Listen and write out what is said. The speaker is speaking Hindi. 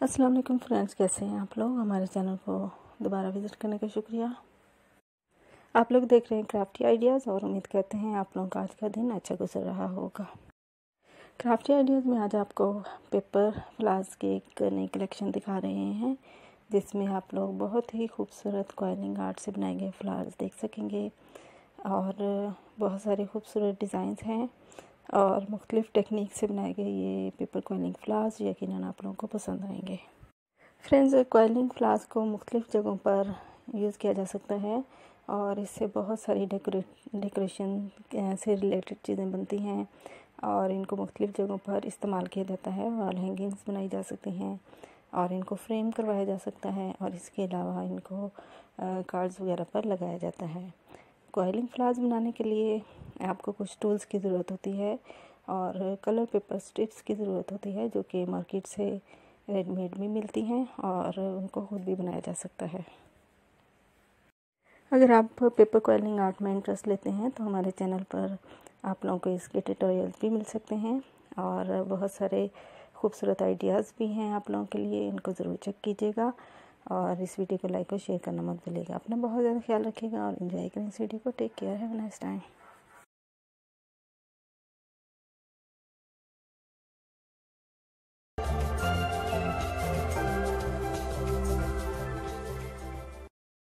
अस्सलाम वालेकुम फ्रेंड्स, कैसे हैं आप लोग। हमारे चैनल को दोबारा विज़िट करने का शुक्रिया। आप लोग देख रहे हैं क्राफ्टी आइडियाज़ और उम्मीद करते हैं आप लोगों का आज का दिन अच्छा गुजर रहा होगा। क्राफ्टी आइडियाज़ में आज आपको पेपर फ्लावर्स की एक नई कलेक्शन दिखा रहे हैं, जिसमें आप लोग बहुत ही खूबसूरत कॉइलिंग आर्ट से बनाए गए फ्लावर्स देख सकेंगे और बहुत सारे खूबसूरत डिज़ाइंस हैं और मुख्तलिफ़ टेक्निक से बनाए गए ये पेपर कॉइलिंग फ्लावर्स यकीनन आप लोगों को पसंद आएंगे। फ्रेंड्स, कॉइलिंग फ्लावर्स को मुख्तलिफ़ जगहों पर यूज़ किया जा सकता है और इससे बहुत सारी डेकोरेशन से रिलेटेड चीज़ें बनती हैं और इनको मुख्तलिफ़ जगहों पर इस्तेमाल किया जाता है। वॉल हैंगिंग्स बनाई जा सकती हैं और इनको फ्रेम करवाया जा सकता है और इसके अलावा इनको कार्ड्स वगैरह पर लगाया जाता है। कॉइलिंग फ्लावर्स बनाने के लिए आपको कुछ टूल्स की ज़रूरत होती है और कलर पेपर स्ट्रिप्स की ज़रूरत होती है, जो कि मार्केट से रेडीमेड में मिलती हैं और उनको खुद भी बनाया जा सकता है। अगर आप पेपर कॉइलिंग आर्ट में इंटरेस्ट लेते हैं तो हमारे चैनल पर आप लोगों को इसके ट्यूटोरियल्स भी मिल सकते हैं और बहुत सारे खूबसूरत आइडियाज़ भी हैं आप लोगों के लिए। इनको ज़रूर चेक कीजिएगा और इस वीडियो को लाइक और शेयर करना मत भूलिएगा। अपना बहुत ज़्यादा ख्याल रखिएगा और एंजॉय करें इस वीडियो को। Take care, have a nice time.